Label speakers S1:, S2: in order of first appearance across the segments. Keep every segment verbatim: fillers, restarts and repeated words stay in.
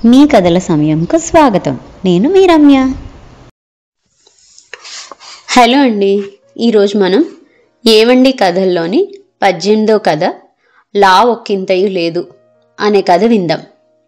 S1: మీ కథల సమయంకు స్వాగతం. నేను మీ రమ్య.
S2: హలో అండి. ఈరోజు మనం ఏవండి కథల్లోని పద్దెనిమిదో కథ లా ఒక్కింతయు లేదు అనే కథ విందాం.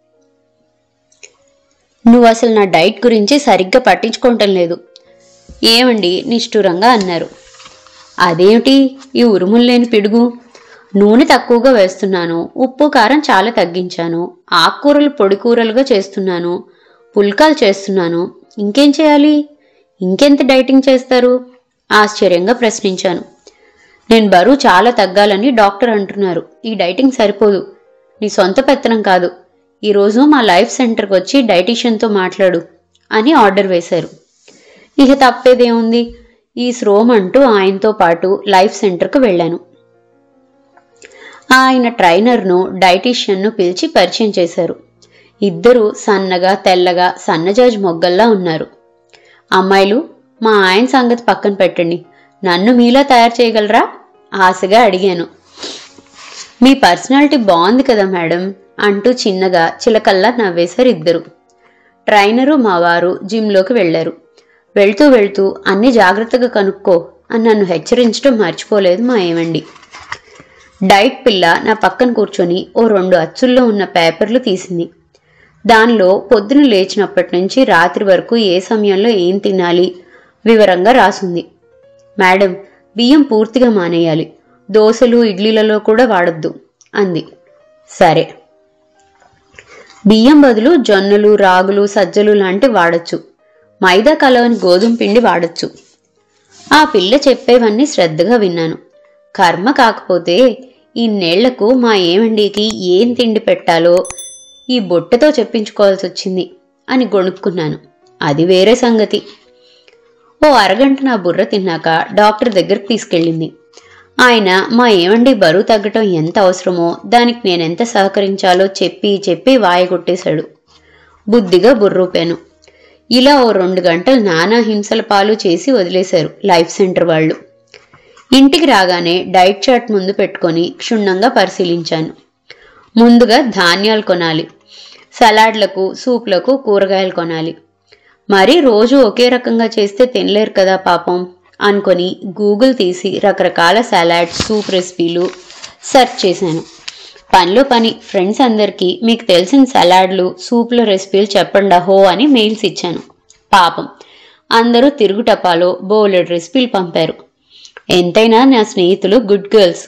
S2: నువ్వు అసలు నా డైట్ గురించి సరిగ్గా పట్టించుకోవటం లేదు ఏమండి నిష్ఠూరంగా అన్నారు. అదేమిటి ఈ ఉరుములు లేని పిడుగు? నూనె తక్కువగా వేస్తున్నాను, ఉప్పు కారం చాలా తగ్గించాను, ఆకుకూరలు పొడి కూరలుగా చేస్తున్నాను, పుల్కాలు చేస్తున్నాను, ఇంకేం చేయాలి? ఇంకెంత డైటింగ్ చేస్తారు? ఆశ్చర్యంగా ప్రశ్నించాను. నేను బరువు చాలా తగ్గాలని డాక్టర్ అంటున్నారు. ఈ డైటింగ్ సరిపోదు. నీ సొంత పెత్తనం కాదు. ఈరోజు మా లైఫ్ సెంటర్కి వచ్చి డైటీషియన్తో మాట్లాడు అని ఆర్డర్ వేశారు. ఇక తప్పేదేముంది, ఈ శ్రోమ్ అంటూ ఆయనతో పాటు లైఫ్ సెంటర్కు వెళ్ళాను. ఆయన ట్రైనర్ను డైటీషియన్ను పిలిచి పరిచయం చేశారు. ఇద్దరు సన్నగా తెల్లగా సన్నజాజి మొగ్గల్లా ఉన్నారు. అమ్మాయిలు, మా ఆయన సంగతి పక్కన పెట్టండి, నన్ను మీలా తయారు చేయగలరా? ఆశగా అడిగాను. మీ పర్సనాలిటీ బాగుంది కదా మేడం అంటూ చిన్నగా చిలకల్లా నవ్వేశారు ఇద్దరు. ట్రైనరు మా వారు జిమ్లోకి వెళ్లారు. వెళ్తూ వెళ్తూ అన్ని జాగ్రత్తగా కనుక్కో అని నన్ను హెచ్చరించడం మర్చిపోలేదు మా ఏమండి. డైట్ పిల్ల నా పక్కన కూర్చొని ఓ రెండు అచ్చుల్లో ఉన్న పేపర్లు తీసింది. దానిలో పొద్దున లేచినప్పటి నుంచి రాత్రి వరకు ఏ సమయంలో ఏం తినాలి వివరంగా రాసుంది. మేడం, బియ్యం పూర్తిగా మానేయాలి, దోశలు ఇడ్లీలలో కూడా వాడొద్దు అంది. సరే. బియ్యం బదులు జొన్నలు రాగులు సజ్జలు లాంటివి వాడచ్చు. మైదా కలవని గోధుమ పిండి వాడచ్చు. ఆ పిల్ల చెప్పేవన్నీ శ్రద్ధగా విన్నాను. కర్మ కాకపోతే ఇన్నేళ్లకు మా ఏమండికి ఏం తిండి పెట్టాలో ఈ బొట్టతో చెప్పించుకోవాల్సి వచ్చింది అని గొణుక్కున్నాను. అది వేరే సంగతి. ఓ అరగంట నా బుర్ర తిన్నాక డాక్టర్ దగ్గరకు తీసుకెళ్ళింది. ఆయన మా ఏమండి బరువు తగ్గటం ఎంత అవసరమో దానికి నేనెంత సహకరించాలో చెప్పి చెప్పి వాయగొట్టేశాడు. బుద్ధిగా బుర్రూపాను. ఇలా ఓ రెండు గంటలు నానా హింసల పాలు చేసి వదిలేశారు లైఫ్ సెంటర్ వాళ్ళు. ఇంటికి రాగానే డైట్ చార్ట్ ముందు పెట్టుకొని క్షుణ్ణంగా పరిశీలించాను. ముందుగా ధాన్యాలు కొనాలి, సలాడ్లకు సూప్లకు కూరగాయలు కొనాలి. మరీ రోజు ఒకే రకంగా చేస్తే తినలేరు కదా పాపం అనుకొని గూగుల్ తీసి రకరకాల సలాడ్ సూప్ రెసిపీలు సెర్చ్ చేశాను. పనిలో పని ఫ్రెండ్స్ అందరికీ మీకు తెలిసిన సలాడ్లు సూప్ల రెసిపీలు చెప్పండా హో అని మెయిల్స్ ఇచ్చాను. పాపం అందరూ తిరుగుటపాలో బోలెడు రెసిపీలు పంపారు. ఎంతైనా నా స్నేహితులు గుడ్ గర్ల్స్.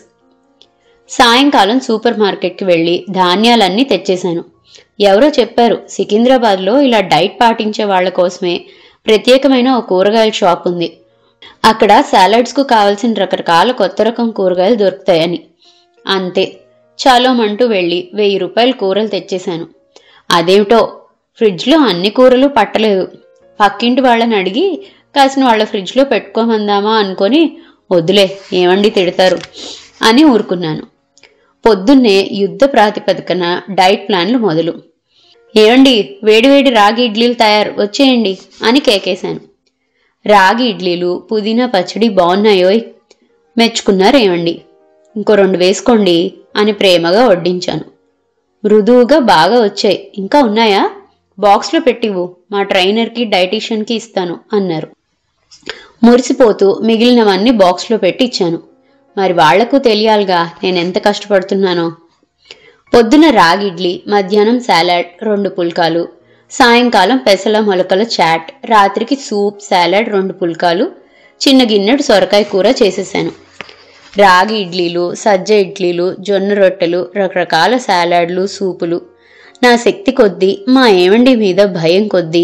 S2: సాయంకాలం సూపర్ మార్కెట్కి వెళ్ళి ధాన్యాలన్నీ తెచ్చేశాను. ఎవరో చెప్పారు సికింద్రాబాద్లో ఇలా డైట్ పాటించే వాళ్ల కోసమే ప్రత్యేకమైన ఓ కూరగాయల షాప్ ఉంది. అక్కడ సాలడ్స్కు కావలసిన రకరకాల కొత్త రకం కూరగాయలు దొరుకుతాయని. అంతే, చాలోమంటూ వెళ్ళి వెయ్యి రూపాయల కూరలు తెచ్చేశాను. అదేమిటో ఫ్రిడ్జ్లో అన్ని కూరలు పట్టలేదు. పక్కింటి వాళ్ళని అడిగి కాసిన వాళ్ళ ఫ్రిడ్జ్లో పెట్టుకోమందామా అనుకొని వద్దులే ఏమండి తిడతారు అని ఊరుకున్నాను. పొద్దున్నే యుద్ధ ప్రాతిపదికన డైట్ ప్లాన్లు మొదలు. ఏమండి వేడివేడి రాగి ఇడ్లీలు తయారు, వచ్చేయండి అని కేకేశాను. రాగి ఇడ్లీలు పుదీనా పచ్చడి బాగున్నాయోయ్ మెచ్చుకున్నారు ఏమండి. ఇంకో రెండు వేసుకోండి అని ప్రేమగా వడ్డించాను. మృదువుగా బాగా వచ్చాయి, ఇంకా ఉన్నాయా? బాక్స్లో పెట్టివు, మా ట్రైనర్కి డైటీషియన్కి ఇస్తాను అన్నారు. మురిసిపోతూ మిగిలినవన్నీ బాక్స్లో పెట్టి ఇచ్చాను. మరి వాళ్లకు తెలియాలిగా నేనెంత కష్టపడుతున్నానో. పొద్దున రాగి ఇడ్లీ, మధ్యాహ్నం సాలాడ్ రెండు పుల్కాలు, సాయంకాలం పెసల మొలకల చాట్, రాత్రికి సూప్ సాలాడ్ రెండు పుల్కాలు, చిన్న గిన్నెడు సొరకాయ కూర చేసేసాను. రాగి ఇడ్లీలు సజ్జ ఇడ్లీలు జొన్న రొట్టెలు రకరకాల సాలాడ్లు సూపులు. నా శక్తి కొద్దీ మా ఏమండి మీద భయం కొద్దీ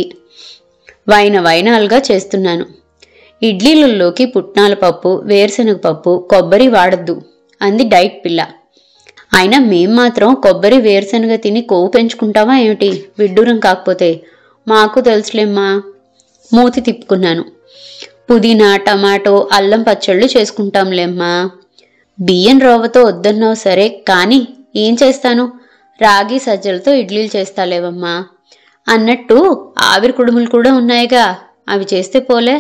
S2: వైన వైనాలుగా చేస్తున్నాను. ఇడ్లీలలోకి పుట్నాల పప్పు వేరుశనగ పప్పు కొబ్బరి వాడద్దు అంది డైట్ పిల్ల. అయినా మేం మాత్రం కొబ్బరి వేరుశనగ తిని కొవ్వు పెంచుకుంటావా ఏమిటి, విడ్డూరం కాకపోతే? మాకు తెలుసులేమ్మా. మూతి తిప్పుకున్నాను. పుదీనా టమాటో అల్లం పచ్చళ్ళు చేసుకుంటాంలేమ్మా. బియ్యం రవ్వతో వద్దన్నావు సరే కానీ ఏం చేస్తాను, రాగి సజ్జలతో ఇడ్లీలు చేస్తాలేవమ్మా. అన్నట్టు ఆవిరి కుడుములు కూడా ఉన్నాయిగా, అవి చేస్తే పోలే.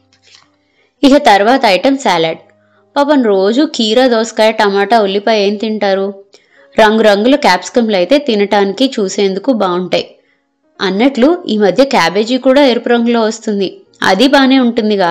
S2: ఇక తర్వాత ఐటెం సాలాడ్. పాపం రోజు కీరా దోసకాయ టమాటా ఉల్లిపాయ ఏం తింటారు? రంగురంగుల క్యాప్సికమ్లు అయితే తినటానికి చూసేందుకు బాగుంటాయి. అన్నట్లు ఈ మధ్య క్యాబేజీ కూడా ఎరుపు రంగులో వస్తుంది, అది బానే ఉంటుందిగా.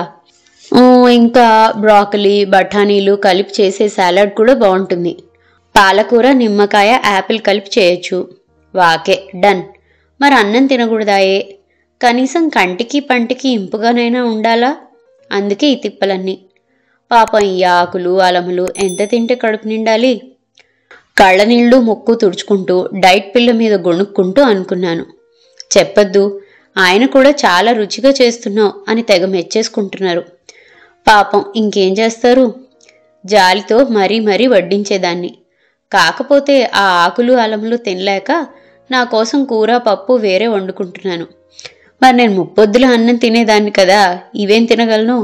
S2: ఇంకా బ్రాకలీ బఠానీలు కలిపి చేసే సాలడ్ కూడా బాగుంటుంది. పాలకూర నిమ్మకాయ యాపిల్ కలిపి చేయొచ్చు. Okay done. మరి అన్నం తినకూడదాయే, కనీసం కంటికి పంటికి ఇంపుగానైనా ఉండాలా, అందుకే ఈ తిప్పలన్నీ. పాపం ఈ ఆకులు అలములు ఎంత తింటే కడుపు నిండాలి. కళ్ళ నీళ్లు ముక్కు తుడుచుకుంటూ డైట్ పిల్ల మీద గొణుక్కుంటూ అనుకున్నాను, చెప్పొద్దు, ఆయన కూడా చాలా రుచిగా చేస్తున్నావు అని తెగ మెచ్చేసుకుంటున్నారు. పాపం ఇంకేం చేస్తారు, జాలితో మరీ మరీ వడ్డించేదాన్ని. కాకపోతే ఆ ఆకులు అలములు తినలేక నా కోసం కూర పప్పు వేరే వండుకుంటున్నాను. మరి నేను ముప్పొద్దుల అన్నం తినేదాన్ని కదా, ఇవేం తినగలను.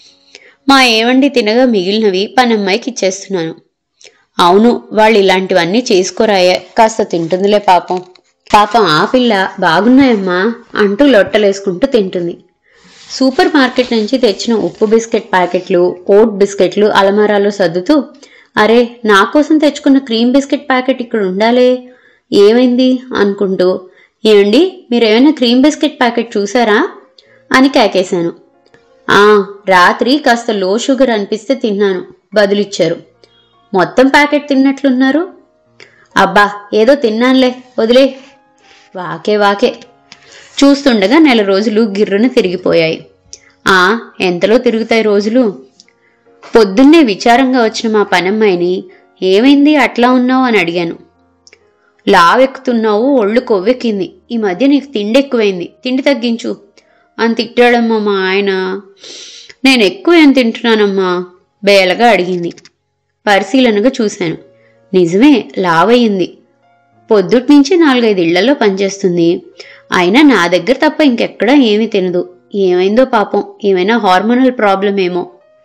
S2: మా ఏవండి తినగా మిగిలినవి పనమ్మాయికి ఇచ్చేస్తున్నాను. అవును, వాళ్ళు ఇలాంటివన్నీ చేసుకోరాయే, కాస్త తింటుందిలే పాపం. పాపం ఆ పిల్ల బాగున్నాయమ్మా అంటూ లొట్టలేసుకుంటూ తింటుంది. సూపర్ మార్కెట్ నుంచి తెచ్చిన ఉప్పు బిస్కెట్ ప్యాకెట్లు ఓట్ బిస్కెట్లు అలమారాలో సర్దుతూ, అరే నా కోసం తెచ్చుకున్న క్రీమ్ బిస్కెట్ ప్యాకెట్ ఇక్కడ ఉండాలే, ఏమైంది అనుకుంటూ, ఏమండి మీరేమైనా క్రీమ్ బిస్కెట్ ప్యాకెట్ చూసారా అని కేకేశాను. ఆ రాత్రి కాస్త లో షుగర్ అనిపిస్తే తిన్నాను, బదులిచ్చారు. మొత్తం ప్యాకెట్ తిన్నట్లున్నారు. అబ్బా ఏదో తిన్నానులే, వదిలే. వాకే వాకే. చూస్తుండగా నెల రోజులు గిర్రున తిరిగిపోయాయి. ఆ ఎంతలో తిరుగుతాయి రోజులు. పొద్దున్నే విచారంగా వచ్చిన మా పనమ్మాయిని ఏమైంది అట్లా ఉన్నావు అని అడిగాను. లావెక్కుతున్నావు, ఒళ్ళు కొవ్వెక్కింది, ఈ మధ్య నీకు తిండి ఎక్కువైంది, తిండి తగ్గించు అని తిట్టాడమ్మా మా ఆయన. నేను ఎక్కువ ఏం తింటున్నానమ్మా బేలగా అడిగింది. పరిశీలనగా చూశాను. నిజమే, లావయ్యింది. పొద్దుటి నుంచి నాలుగైదు ఇళ్లలో పనిచేస్తుంది, అయినా నా దగ్గర తప్ప ఇంకెక్కడా ఏమీ తినదు. ఏమైందో పాపం, ఏమైనా హార్మోనల్ ప్రాబ్లం ఏమో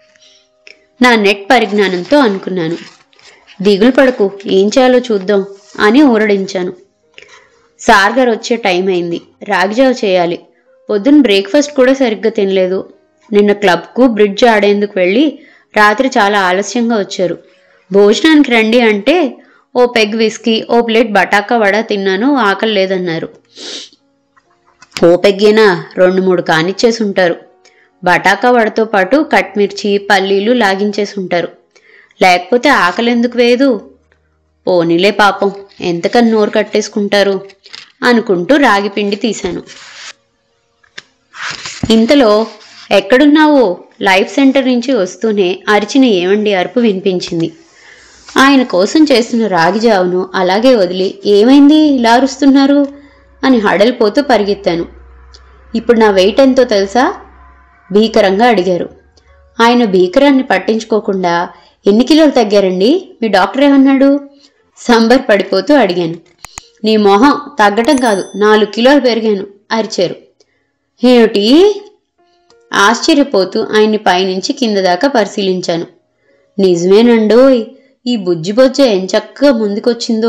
S2: నా నెట్ పరిజ్ఞానంతో అనుకున్నాను. దిగులు పడకు, ఏం చేయాలో చూద్దాం అని ఊరడించాను. సార్ గారు వచ్చే టైం అయింది, రాగిజావ చేయాలి. పొద్దున్న బ్రేక్ఫాస్ట్ కూడా సరిగ్గా తినలేదు. నిన్న క్లబ్కు బ్రిడ్జ్ ఆడేందుకు వెళ్ళి రాత్రి చాలా ఆలస్యంగా వచ్చారు. భోజనానికి రండి అంటే ఓ పెగ్ విస్కీ ఓ ప్లేట్ బటాకా వడ తిన్నాను, ఆకలి లేదన్నారు. ఓ పెగ్గేనా, రెండు మూడు కానిచ్చేసి ఉంటారు. బటాకా వడతో పాటు కట్మిర్చి పల్లీలు లాగించేసి ఉంటారు, లేకపోతే ఆకలి ఎందుకు వేయదు. పోనీలే పాపం, ఎంతకని నోరు కట్టేసుకుంటారు అనుకుంటూ రాగి పిండి తీశాను. ఇంతలో ఎక్కడున్నావో లైఫ్ సెంటర్ నుంచి వస్తూనే అరిచిన ఏమండి అరుపు వినిపించింది. ఆయన కోసం చేస్తున్న రాగిజావును అలాగే వదిలి, ఏమైంది ఇలా అరుస్తున్నారు అని హడలిపోతూ పరిగెత్తాను. ఇప్పుడు నా వెయిట్ ఎంతో తెలుసా భీకరంగా అడిగారు. ఆయన భీకరాన్ని పట్టించుకోకుండా, ఎన్ని కిలోలు తగ్గారండి, మీ డాక్టర్ ఏమన్నాడు సంబర్ పడిపోతూ అడిగాను. నీ మొహం, తగ్గటం కాదు, నాలుగు కిలోలు పెరిగాను అరిచారు. ఏమిటి? ఆశ్చర్యపోతూ ఆయన్ని పైనుంచి కింద దాకా పరిశీలించాను. నిజమేనండోయ్, ఈ బుజ్జి బొజ్జ ఎంచక్కగా ముందుకొచ్చిందో.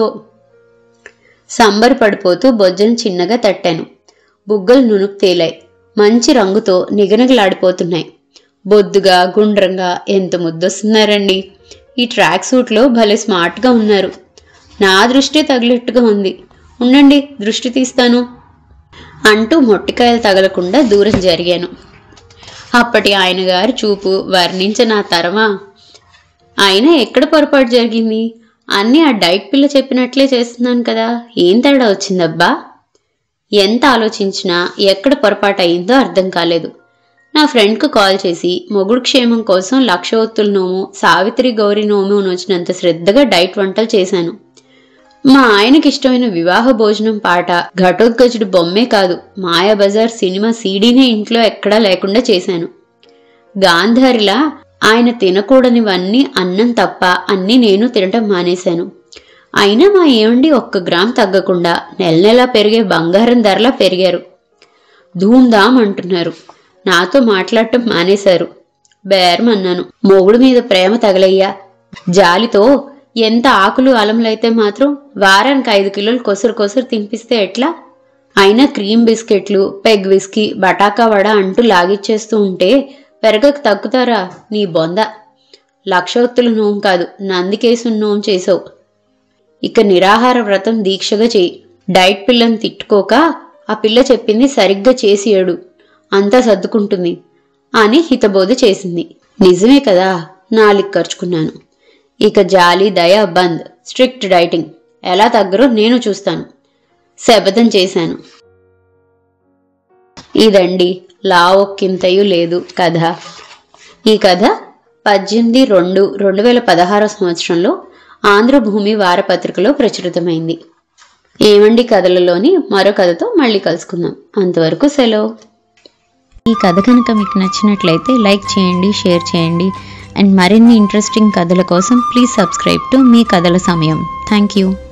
S2: సంబర్ పడిపోతూ బొజ్జను చిన్నగా తట్టాను. బుగ్గలు నునుపు తేలాయి, మంచి రంగుతో నిగనగలాడిపోతున్నాయి. బొద్దుగా గుండ్రంగా ఎంత ముద్దొస్తున్నారండి. ఈ ట్రాక్ సూట్లో భలే స్మార్ట్గా ఉన్నారు. నా దృష్టి తగిలిట్టుగా ఉంది, ఉండండి దృష్టి తీస్తాను అంటూ మొట్టికాయలు తగలకుండా దూరం జరిగాను. అప్పటి ఆయన గారి చూపు వర్ణించ నా తరమా. అయినా ఎక్కడ పొరపాటు జరిగింది, అన్నీ ఆ డైట్ పిల్ల చెప్పినట్లే చేస్తున్నాను కదా, ఏం తేడా వచ్చిందబ్బా. ఎంత ఆలోచించినా ఎక్కడ పొరపాటు అయిందో అర్థం కాలేదు. నా ఫ్రెండ్కు కాల్ చేసి మొగుడు క్షేమం కోసం లక్ష ఒత్తుల నోము సావిత్రి గౌరీ నోము నోచినంత శ్రద్ధగా డైట్ వంటలు చేశాను. మా ఆయనకి ఇష్టమైన వివాహ భోజనం పాట ఘటోద్గజుడు బొమ్మే కాదు, మాయాబజార్ సినిమా సీడీనే ఇంట్లో ఎక్కడా లేకుండా చేశాను. గాంధారిలా ఆయన తినకూడనివన్నీ అన్నం తప్ప అన్నీ నేను తినటం మానేశాను. అయినా మా ఏమండి ఒక్క గ్రామ్ తగ్గకుండా నెల నెలా పెరిగే బంగారం ధరలా పెరిగారు. ధూమ్ధామ్ అంటున్నారు. నాతో మాట్లాడటం మానేశారు. బేరమన్నాను. మొగుడు మీద ప్రేమ తగలయ్యా, జాలితో ఎంత ఆకులు అలములైతే మాత్రం వారానికి ఐదు కిలోలు కొసరు కొసరు తినిపిస్తే ఎట్లా? అయినా క్రీమ్ బిస్కెట్లు పెగ్ విస్కీ బటాకా వడ అంటూ లాగిచ్చేస్తూ ఉంటే పెరగకు తగ్గుతారా నీ బొంద. లక్షోత్తుల నోము కాదు, నందికేసు నోము చేసావు. ఇక నిరాహార వ్రతం దీక్షగా చేయి. డైట్ పిల్లని తిట్టుకోక ఆ పిల్ల చెప్పింది సరిగ్గా చేసి ఏడు, అంతా సర్దుకుంటుంది అని హితబోధ చేసింది. నిజమే కదా, నాలిక్ ఖర్చుకున్నాను. ఇక జాలి దయ బంద్, స్ట్రిక్ట్ డైటింగ్. ఎలా తగ్గరో నేను చూస్తాను. శపథం చేశాను. ఇదండి లా ఒక్కింతయు లేదు కథ. ఈ కథ పద్దెనిమిది రెండు రెండు వేల పదహారో సంవత్సరంలో ఆంధ్రభూమి వారపత్రికలో ప్రచురితమైంది. ఏమండి కథలలోని మరో కథతో మళ్ళీ కలుసుకుందాం. అంతవరకు సెలవు.
S1: ఈ కథ కనుక మీకు నచ్చినట్లయితే లైక్ చేయండి, షేర్ చేయండి. అండ్ మరిన్ని ఇంట్రెస్టింగ్ కథల కోసం ప్లీజ్ సబ్స్క్రైబ్ టు మీ కథల సమయం. Thank you.